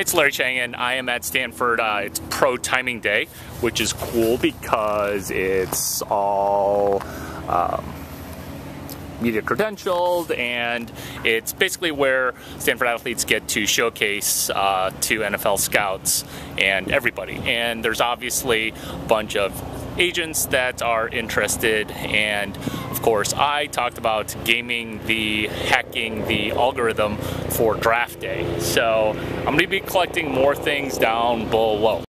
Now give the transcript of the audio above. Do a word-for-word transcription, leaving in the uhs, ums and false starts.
It's Larry Chang, and I am at Stanford. Uh, it's Pro Timing Day, which is cool because it's all um, media credentialed, and it's basically where Stanford athletes get to showcase uh, to N F L scouts and everybody. And there's obviously a bunch of agents that are interested, and of course I talked about gaming the hacking the algorithm for draft day, so I'm going to be collecting more things down below.